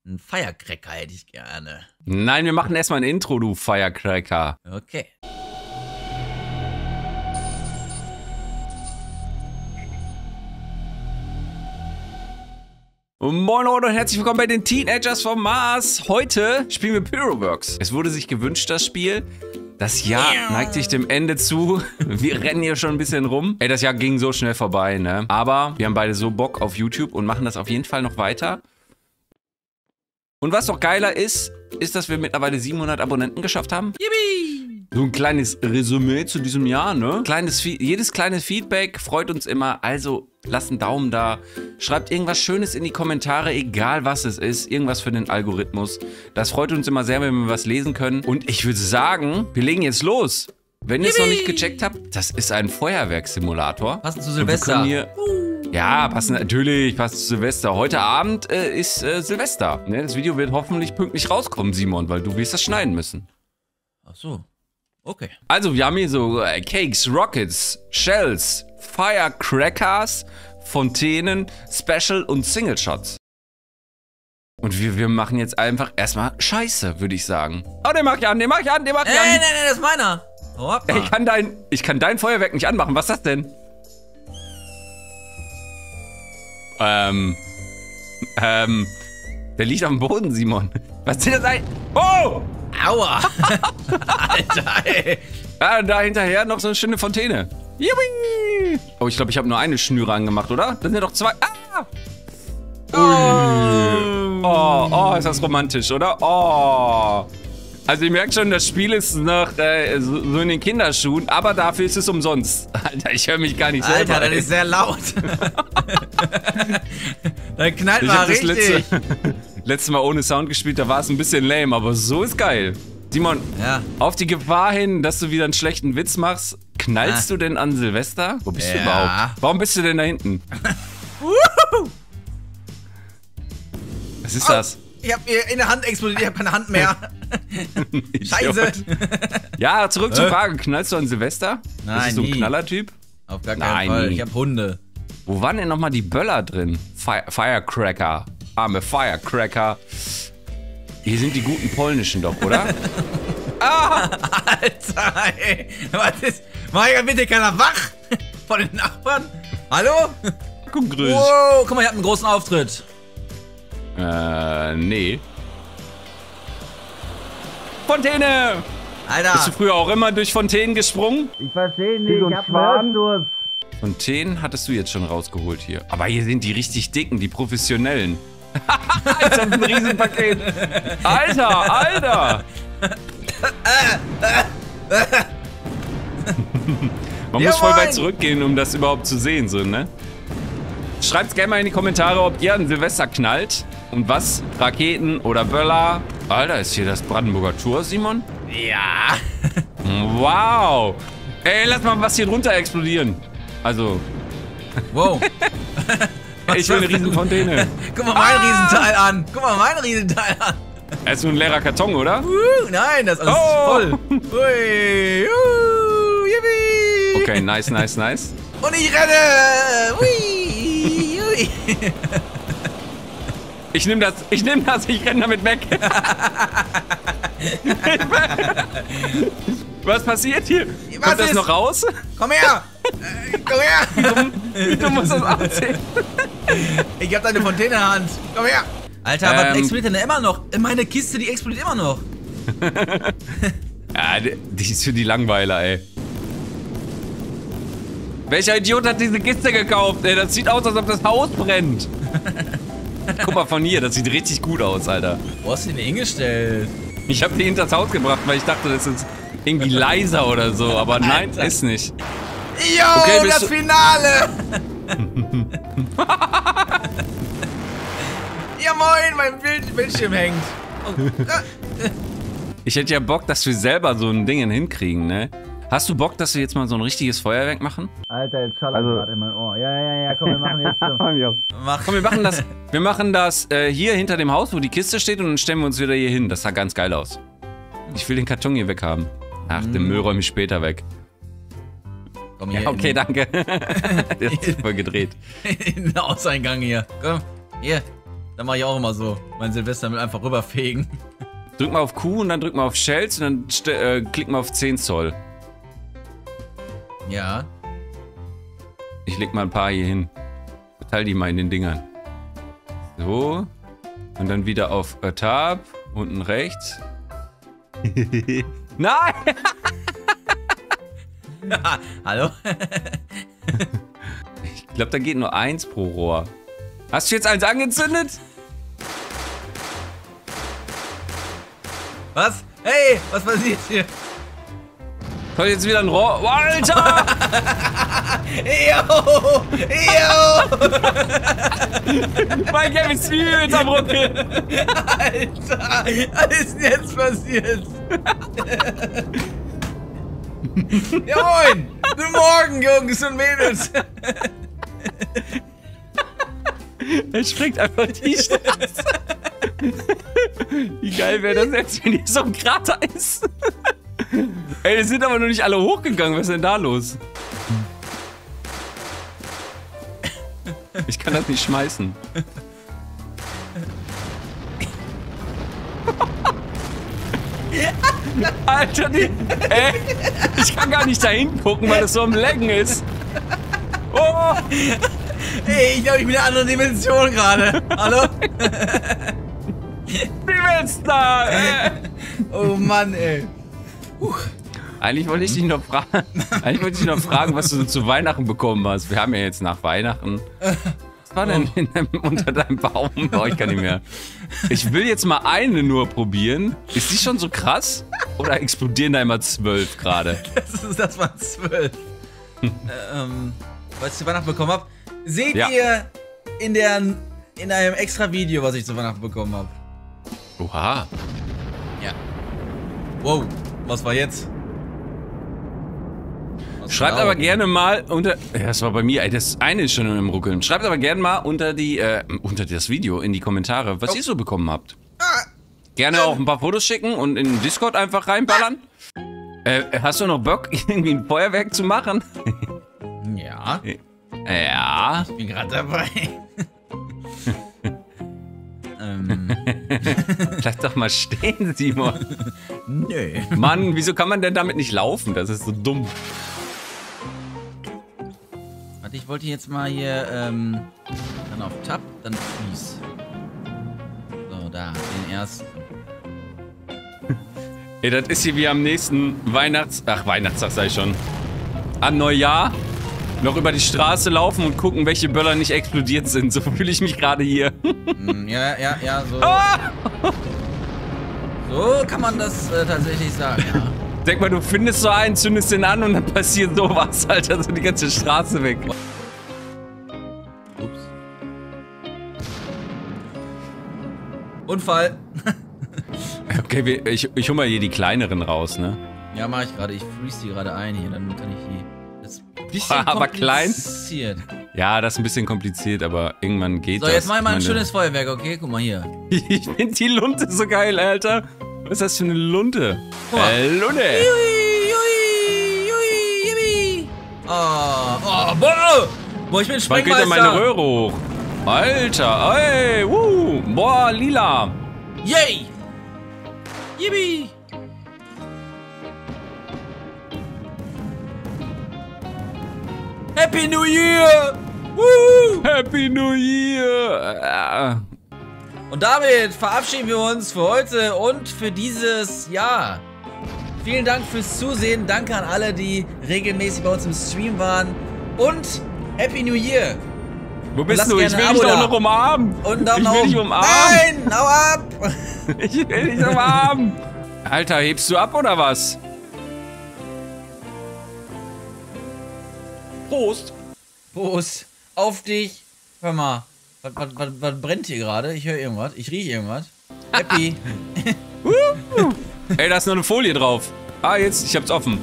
Ein Firecracker hätte ich gerne. Nein, wir machen erstmal ein Intro, du Firecracker. Okay. Moin Leute und herzlich willkommen bei den Teenagers vom Mars. Heute spielen wir Pyroworks. Es wurde sich gewünscht, das Spiel. Das Jahr neigt sich dem Ende zu. Wir rennen hier schon ein bisschen rum. Ey, das Jahr ging so schnell vorbei, ne? Aber wir haben beide so Bock auf YouTube und machen das auf jeden Fall noch weiter. Und was noch geiler ist, dass wir mittlerweile 700 Abonnenten geschafft haben. Yippie! So ein kleines Resümee zu diesem Jahr, ne? Jedes kleine Feedback freut uns immer. Also lasst einen Daumen da. Schreibt irgendwas Schönes in die Kommentare, egal was es ist. Irgendwas für den Algorithmus. Das freut uns immer sehr, wenn wir was lesen können. Und ich würde sagen, wir legen jetzt los. Wenn ihr es noch nicht gecheckt habt, das ist ein Feuerwerkssimulator. Passend zu Silvester. Und wir können hier, ja, passend zu Silvester. Heute Abend ist Silvester. Ne? Das Video wird hoffentlich pünktlich rauskommen, Simon, weil du wirst das schneiden müssen. Ach so. Okay. Also, wir haben hier so Cakes, Rockets, Shells, Firecrackers, Fontänen, Special und Single Shots. Und wir machen jetzt einfach erstmal Scheiße, würde ich sagen. Oh, den mach ich an. Nein, das ist meiner. Hoppa. Ich kann dein Feuerwerk nicht anmachen. Was ist das denn? Der liegt auf dem Boden, Simon. Was soll das sein? Oh! Aua. Alter, ey. Ah, da hinterher noch so eine schöne Fontäne. Yippie! Oh, ich glaube, ich habe nur eine Schnüre angemacht, oder? Das sind ja doch zwei. Ah! Oh, ist das romantisch, oder? Oh. Also ihr merkt schon, das Spiel ist noch so in den Kinderschuhen, aber dafür ist es umsonst. Alter, ich höre mich gar nicht selber. Alter, das ist sehr laut. Da knallt mal richtig. Letztes Mal ohne Sound gespielt, da war es ein bisschen lame, aber so ist geil. Simon, ja. Auf die Gefahr hin, dass du wieder einen schlechten Witz machst, knallst du denn an Silvester? Wo bist du überhaupt? Warum bist du denn da hinten? Was ist das? Ich hab mir in der Hand explodiert, ich hab keine Hand mehr. Scheiße. Ja, zurück zur Frage. Knallst du an Silvester? Nein, bist du so ein Knallertyp? Auf gar keinen Fall. Ich hab Hunde. Wo waren denn nochmal die Böller drin? Firecracker. Arme Firecracker. Hier sind die guten polnischen doch, oder? Ah! Alter, ey. Was ist? Mach ja bitte keiner wach von den Nachbarn. Hallo? Grüß. Wow, guck mal, ich hab einen großen Auftritt. Nee. Fontäne! Alter! Bist du früher auch immer durch Fontänen gesprungen? Ich verstehe nicht, ich hab einen Hörsturz. Fontänen hattest du jetzt schon rausgeholt hier. Aber hier sind die richtig dicken, die professionellen. Das ist ein Riesenpaket. Alter! Man muss voll weit zurückgehen, um das überhaupt zu sehen, so, ne? Schreibt's gerne mal in die Kommentare, ob ihr an Silvester knallt. Und was? Raketen oder Böller? Alter, ist hier das Brandenburger Tor, Simon? Ja. Wow. Ey, lass mal was hier drunter explodieren. Also. Wow. Ich will eine Riesenfontäne. Guck mal mein Riesenteil an. Guck mal mein Riesenteil an. Das ist nur ein leerer Karton, oder? Nein, das ist alles voll. Ui, yippie. Okay, nice. Und ich renne. Ui, ui. Ich nehm das, ich renne damit weg. Was passiert hier? Kommt das noch raus? Komm her! Komm her! Wie dumm muss das aussehen? Ich hab deine Fontäne in der Hand. Komm her! Alter, was explodiert denn immer noch? Meine Kiste, die explodiert immer noch. Ja, die ist für die Langweiler, ey. Welcher Idiot hat diese Kiste gekauft, ey? Das sieht aus, als ob das Haus brennt. Guck mal von hier, das sieht richtig gut aus, Alter. Wo hast du den hingestellt? Ich hab die hinters Haus gebracht, weil ich dachte, das ist irgendwie leiser oder so, aber nein, Alter. Ist nicht. Jo, okay, das Finale! Ja moin, mein Bildschirm hängt. Ich hätte ja Bock, dass wir selber so ein Ding hinkriegen, ne? Hast du Bock, dass wir jetzt mal so ein richtiges Feuerwerk machen? Alter, jetzt schallert gerade in mein Ohr. Ja, komm, wir machen jetzt schon. Komm, wir machen das hier hinter dem Haus, wo die Kiste steht, und dann stellen wir uns wieder hier hin. Das sah ganz geil aus. Ich will den Karton hier weghaben. Ach, den Müll räume ich später weg. Komm hier. Ja, okay, danke. Der ist voll gedreht. In den Auseingang hier. Komm, hier. Da mache ich auch immer so. Mein Silvester mit einfach rüberfegen. Drück mal auf Q und dann drück mal auf Shells und dann klick mal auf 10 Zoll. Ja. Ich leg mal ein paar hier hin. Verteil die mal in den Dingern. So. Und dann wieder auf Tab. Unten rechts. Nein! Hallo? Ich glaube, da geht nur 1 pro Rohr. Hast du jetzt eins angezündet? Was? Hey, was passiert hier? Kommt jetzt wieder ein Rohr. Oh, Alter! Yo! Mein Game ist übelst am Ruckeln. Alter! Was ist denn jetzt passiert? Ja moin! Guten Morgen, Jungs und Mädels! Er springt einfach die Straße. Wie geil wäre das jetzt, wenn hier so ein Krater ist? Ey, die sind aber noch nicht alle hochgegangen. Was ist denn da los? Ich kann das nicht schmeißen. Alter, ich kann gar nicht da hingucken, weil es so am Laggen ist. Oh! Ey, ich glaube, ich bin in einer anderen Dimension gerade. Hallo? Wie willst du da? Oh Mann, ey. Eigentlich wollte ich dich noch fragen, was du so zu Weihnachten bekommen hast. Wir haben ja jetzt nach Weihnachten. Was war denn unter deinem Baum? Oh, ich kann nicht mehr. Ich will jetzt mal eine nur probieren. Ist die schon so krass? Oder explodieren da immer 12 gerade? Das waren 12. Was ich zu Weihnachten bekommen habe. Seht Ja. ihr in einem extra Video, was ich zu Weihnachten bekommen habe. Oha. Ja. Wow, was war jetzt? Was Schreibt war aber laut? gerne mal unter... Ja, das war bei mir. Ey, das eine ist schon im Ruckeln. Schreibt aber gerne mal unter das Video in die Kommentare, was ihr so bekommen habt. Gerne auch ein paar Fotos schicken und in den Discord einfach reinballern. Hast du noch Bock, irgendwie ein Feuerwerk zu machen? Ja, Ja. ich bin gerade dabei. Bleib doch mal stehen, Simon. Nö. Mann, wieso kann man denn damit nicht laufen? Das ist so dumm. Warte, ich wollte jetzt mal hier, dann auf Tab, dann Freeze. So, da, den ersten. Ey, das ist hier wie am nächsten Weihnachtstag sag ich schon. An Neujahr noch über die Straße laufen und gucken, welche Böller nicht explodiert sind. So fühle ich mich gerade hier. Ja, so. Ah! So kann man das tatsächlich sagen, ja. Denk mal, du findest so einen, zündest den an und dann passiert sowas, Alter. So die ganze Straße weg. Ups. Unfall. Okay, ich hol mal hier die kleineren raus, ne? Ja, mache ich gerade. Ich freeze die gerade ein hier, dann kann ich die. Das ist ein bisschen Aber klein? kompliziert. Ja, das ist ein bisschen kompliziert, aber irgendwann geht So, das. jetzt mach ich mal ein Ich meine, schönes Feuerwerk, okay? Guck mal hier. Ich finde die Lunte so geil, Alter. Was ist das für eine Lunte? Guck mal. Lunte. Oh, boah! Boah, ich bin Wann geht Sprengmeister. denn meine Röhre hoch? Alter, ey, boah, lila. Yay! Yippie! Happy New Year! Woo! Happy New Year. Und damit verabschieden wir uns für heute und für dieses Jahr. Vielen Dank fürs Zusehen. Danke an alle, die regelmäßig bei uns im Stream waren. Und Happy New Year! Wo bist lasst du? Ich gerne will ein dich Abo doch da. noch umarmen. Und einen Daumen Ich nach will oben. dich umarmen. Nein, hau ab! Ich will dich umarmen. Alter, hebst du ab oder was? Prost. Prost. Auf dich. Hör mal. Was brennt hier gerade? Ich höre irgendwas. Ich rieche irgendwas. Happy. Ey, da ist noch eine Folie drauf. Ah, jetzt, ich hab's offen.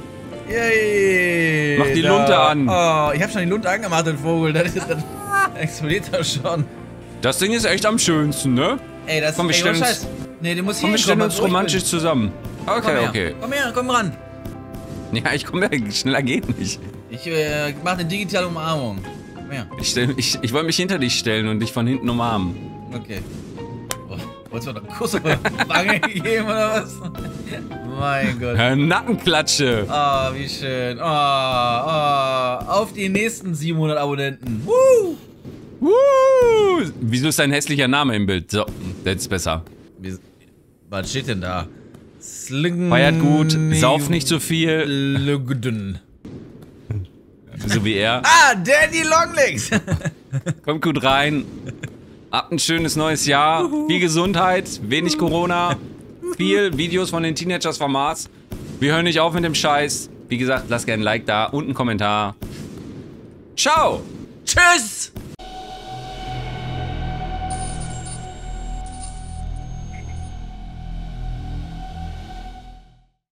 Yay. Mach die Da. Lunte an. Oh, ich habe schon die Lunte angemacht, den Vogel. Das explodiert doch schon. Das Ding ist echt am schönsten, ne? Ey, das Komm, wir ist stellen uns- Scheiß. Nee, du musst Komm, hier wir stellen hinkommen, uns wo ich romantisch zusammen. bin. Okay, Komm her. okay. Komm her, komm ran. Ja, ich komme ja, schneller geht nicht. Ich mach eine digitale Umarmung. Komm her. Ich wollte mich hinter dich stellen und dich von hinten umarmen. Okay. Oh, wolltest du noch einen Kuss auf die Wange geben oder was? Mein Gott. Nackenklatsche. Oh, wie schön. Auf die nächsten 700 Abonnenten. Woo! Wieso ist dein hässlicher Name im Bild? So, jetzt ist besser. Was steht denn da? Slingen. Feiert gut, sauf nicht so viel. Lugden. So wie er. Ah, Daddy Longlegs. Kommt gut rein. Habt ein schönes neues Jahr. Viel Gesundheit, wenig Corona. Viel Videos von den Teenagers vom Mars. Wir hören nicht auf mit dem Scheiß. Wie gesagt, lasst gerne ein Like da und einen Kommentar. Ciao. Tschüss.